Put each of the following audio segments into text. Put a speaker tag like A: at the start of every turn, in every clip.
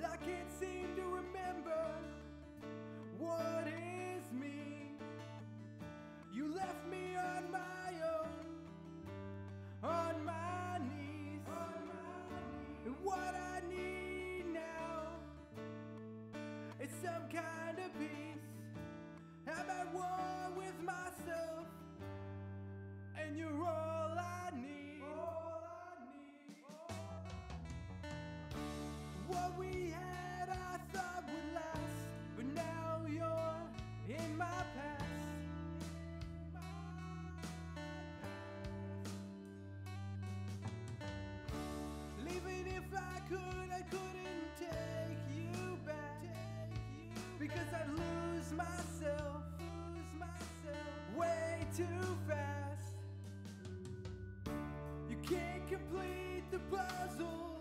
A: I can't seem to remember what is me. You left me on my own, on my knees, and what I need now is some kind of peace. I'm at war with myself, and you're all I need. What we had I thought would last, but now you're in my past. Even if I couldn't take you back, because I'd lose myself way too fast. You can't complete the puzzle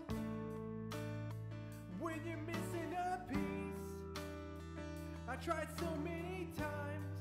A: when you're missing a piece. I tried so many times